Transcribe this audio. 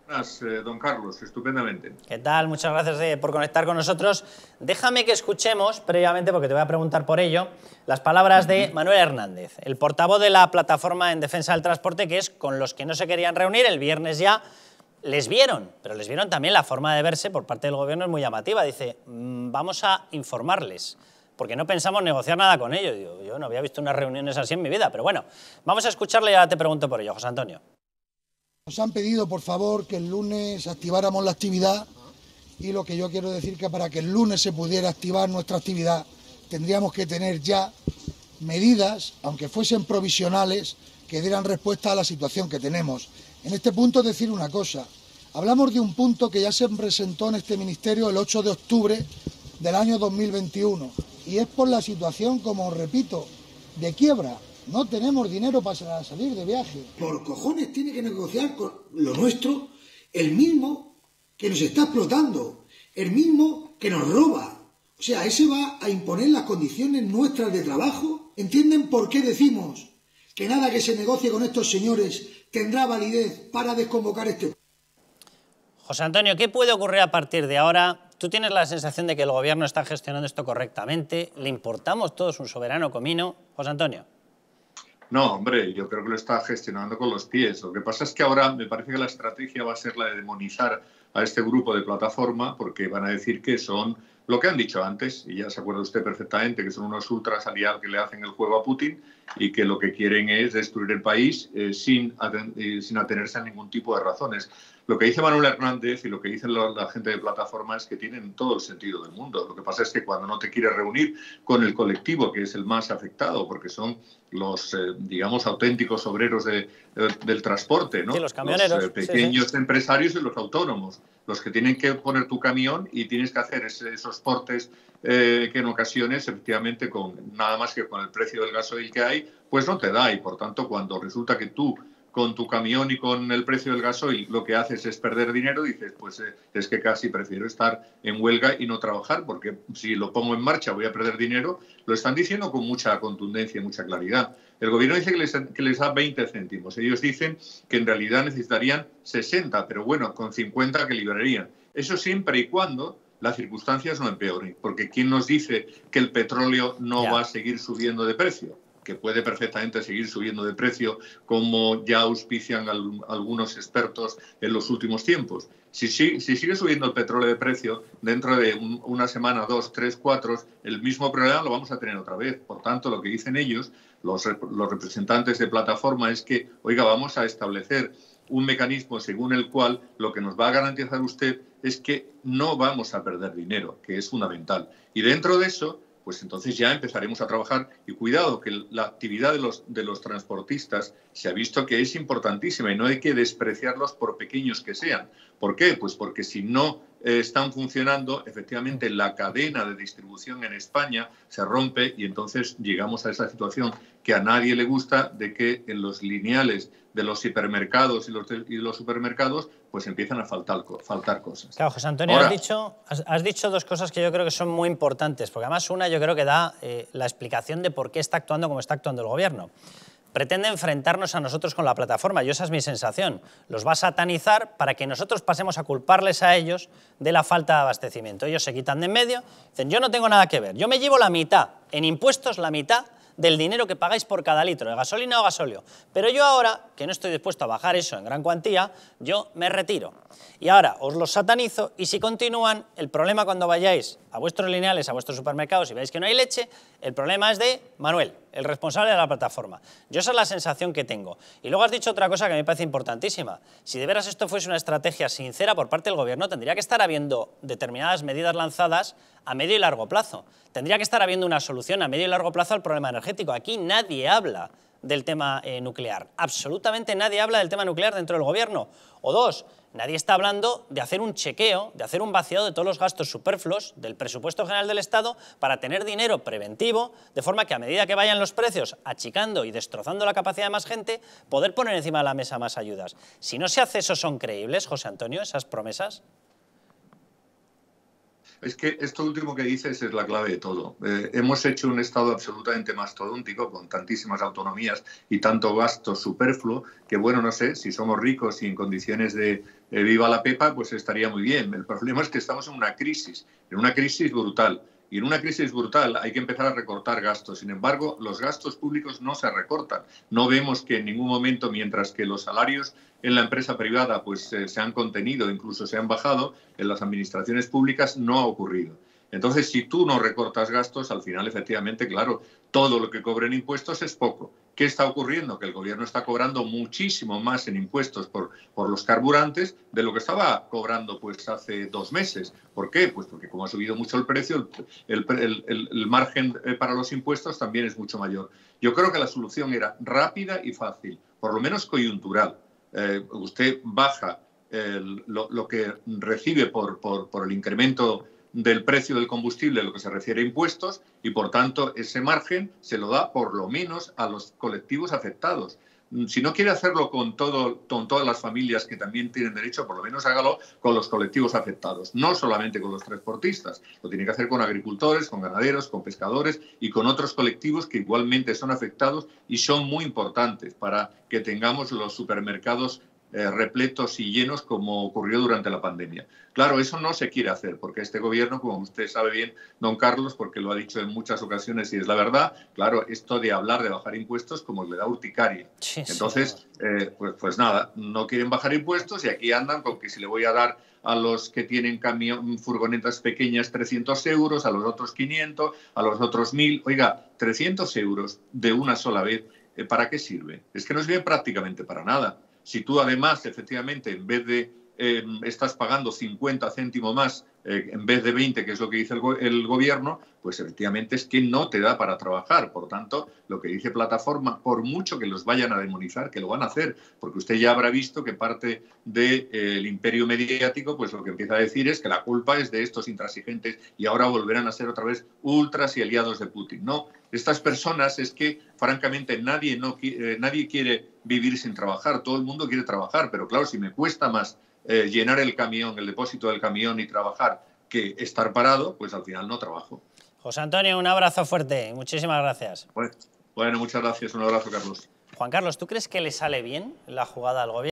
Don Carlos, estupendamente. ¿Qué tal? Muchas gracias por conectar con nosotros. Déjame que escuchemos previamente, porque te voy a preguntar por ello, las palabras de Manuel Hernández, el portavoz de la Plataforma en Defensa del Transporte, que es con los que no se querían reunir. El viernes ya les vieron, pero les vieron también la forma de verse por parte del gobierno es muy llamativa. Dice, vamos a informarles, porque no pensamos negociar nada con ellos. Digo, yo no había visto unas reuniones así en mi vida, pero bueno, vamos a escucharle y ahora te pregunto por ello, José Antonio. Nos han pedido, por favor, que el lunes activáramos la actividad y lo que yo quiero decir que para que el lunes se pudiera activar nuestra actividad tendríamos que tener ya medidas, aunque fuesen provisionales, que dieran respuesta a la situación que tenemos. En este punto decir una cosa, hablamos de un punto que ya se presentó en este ministerio el 8 de octubre del año 2021 y es por la situación, como repito, de quiebra. No tenemos dinero para salir de viaje. Por cojones tiene que negociar con lo nuestro el mismo que nos está explotando, el mismo que nos roba. O sea, ese va a imponer las condiciones nuestras de trabajo. ¿Entienden por qué decimos que nada que se negocie con estos señores tendrá validez para desconvocar este? José Antonio, ¿qué puede ocurrir a partir de ahora? ¿Tú tienes la sensación de que el gobierno está gestionando esto correctamente? ¿Le importamos todos un soberano comino? José Antonio. No, hombre, yo creo que lo está gestionando con los pies. Lo que pasa es que ahora me parece que la estrategia va a ser la de demonizar a este grupo de Plataforma, porque van a decir que son lo que han dicho antes, y ya se acuerda usted perfectamente, que son unos ultras aliados que le hacen el juego a Putin y que lo que quieren es destruir el país sin atenerse a ningún tipo de razones. Lo que dice Manuel Hernández y lo que dice la gente de Plataforma es que tienen todo el sentido del mundo. Lo que pasa es que cuando no te quieres reunir con el colectivo, que es el más afectado, porque son los, digamos, auténticos obreros del transporte, ¿no? Sí, los camioneros. Los pequeños empresarios y los autónomos, los que tienen que poner tu camión y tienes que hacer esos portes que en ocasiones, efectivamente, con nada más que con el precio del gasoil que hay, pues no te da. Y, por tanto, cuando resulta que tú con tu camión y con el precio del gasoil lo que haces es perder dinero, dices, pues es que casi prefiero estar en huelga y no trabajar, porque si lo pongo en marcha voy a perder dinero. Lo están diciendo con mucha contundencia y mucha claridad. El gobierno dice que les da 20 céntimos. Ellos dicen que en realidad necesitarían 60, pero bueno, con 50 que liberarían. Eso siempre y cuando las circunstancias no empeoren, porque ¿quién nos dice que el petróleo no va a seguir subiendo de precio? Que puede perfectamente seguir subiendo de precio, como ya auspician algunos expertos en los últimos tiempos. Si sigue subiendo el petróleo de precio, dentro de una semana, 2, 3, 4, el mismo problema lo vamos a tener otra vez. Por tanto, lo que dicen ellos, los representantes de Plataforma, es que, oiga, vamos a establecer un mecanismo según el cual lo que nos va a garantizar usted es que no vamos a perder dinero, que es fundamental. Y dentro de eso, pues entonces ya empezaremos a trabajar. Y cuidado, que la actividad de los transportistas se ha visto que es importantísima y no hay que despreciarlos por pequeños que sean. ¿Por qué? Pues porque si no están funcionando, efectivamente la cadena de distribución en España se rompe y entonces llegamos a esa situación que a nadie le gusta, de que en los lineales de los hipermercados y los supermercados pues empiezan a faltar cosas. Claro, José Antonio, ahora, has dicho dos cosas que yo creo que son muy importantes, porque además una yo creo que da la explicación de por qué está actuando como está actuando el gobierno. Pretende enfrentarnos a nosotros con la plataforma, esa es mi sensación. Los va a satanizar para que nosotros pasemos a culparles a ellos de la falta de abastecimiento. Ellos se quitan de en medio, dicen, yo no tengo nada que ver, yo me llevo la mitad, en impuestos la mitad del dinero que pagáis por cada litro de gasolina o gasóleo. Pero yo ahora, que no estoy dispuesto a bajar eso en gran cuantía, yo me retiro. Y ahora os los satanizo y si continúan, el problema cuando vayáis a vuestros lineales, a vuestros supermercados y veis que no hay leche, el problema es de Manuel, el responsable de la plataforma. Yo esa es la sensación que tengo. Y luego has dicho otra cosa que me parece importantísima. Si de veras esto fuese una estrategia sincera por parte del gobierno, tendría que estar habiendo determinadas medidas lanzadas a medio y largo plazo. Tendría que estar habiendo una solución a medio y largo plazo al problema energético. Aquí nadie habla del tema nuclear. Absolutamente nadie habla del tema nuclear dentro del gobierno. O dos, nadie está hablando de hacer un chequeo, de hacer un vaciado de todos los gastos superfluos del presupuesto general del Estado para tener dinero preventivo, de forma que a medida que vayan los precios achicando y destrozando la capacidad de más gente, poder poner encima de la mesa más ayudas. Si no se hace eso, ¿son creíbles, José Antonio, esas promesas? Es que esto último que dices es la clave de todo. Hemos hecho un Estado absolutamente mastodóntico, con tantísimas autonomías y tanto gasto superfluo, que bueno, no sé, si somos ricos y en condiciones de viva la pepa, pues estaría muy bien. El problema es que estamos en una crisis brutal. Y en una crisis brutal hay que empezar a recortar gastos. Sin embargo, los gastos públicos no se recortan. No vemos que en ningún momento, mientras que los salarios en la empresa privada pues, se han contenido, incluso se han bajado, en las administraciones públicas no ha ocurrido. Entonces, si tú no recortas gastos, al final, efectivamente, claro, todo lo que cobren impuestos es poco. ¿Qué está ocurriendo? Que el gobierno está cobrando muchísimo más en impuestos por los carburantes de lo que estaba cobrando pues hace 2 meses. ¿Por qué? Pues porque como ha subido mucho el precio, el margen para los impuestos también es mucho mayor. Yo creo que la solución era rápida y fácil, por lo menos coyuntural. Usted baja lo que recibe por el incremento del precio del combustible, lo que se refiere a impuestos, y por tanto ese margen se lo da por lo menos a los colectivos afectados. Si no quiere hacerlo con todas las familias que también tienen derecho, por lo menos hágalo con los colectivos afectados, no solamente con los transportistas. Lo tiene que hacer con agricultores, con ganaderos, con pescadores y con otros colectivos que igualmente son afectados y son muy importantes para que tengamos los supermercados repletos y llenos como ocurrió durante la pandemia. Claro, eso no se quiere hacer porque este gobierno, como usted sabe bien, don Carlos, porque lo ha dicho en muchas ocasiones y es la verdad, claro, esto de hablar de bajar impuestos como le da urticaria. Sí, Entonces, pues nada, no quieren bajar impuestos y aquí andan con que si le voy a dar a los que tienen furgonetas pequeñas 300 euros, a los otros 500, a los otros 1.000. Oiga, 300 euros de una sola vez, ¿para qué sirve? Es que no sirve prácticamente para nada. Si tú además, efectivamente, en vez de estás pagando 50 céntimos más en vez de 20, que es lo que dice el gobierno, pues efectivamente es que no te da para trabajar. Por tanto, lo que dice Plataforma, por mucho que los vayan a demonizar, que lo van a hacer, porque usted ya habrá visto que parte del imperio mediático, pues lo que empieza a decir es que la culpa es de estos intransigentes y ahora volverán a ser otra vez ultras y aliados de Putin. No, estas personas es que, francamente, nadie quiere vivir sin trabajar, todo el mundo quiere trabajar, pero claro, si me cuesta más llenar el camión, el depósito del camión y trabajar que estar parado, pues al final no trabajo. José Antonio, un abrazo fuerte. Muchísimas gracias. Bueno, muchas gracias. Un abrazo, Carlos. Juan Carlos, ¿tú crees que le sale bien la jugada al gobierno?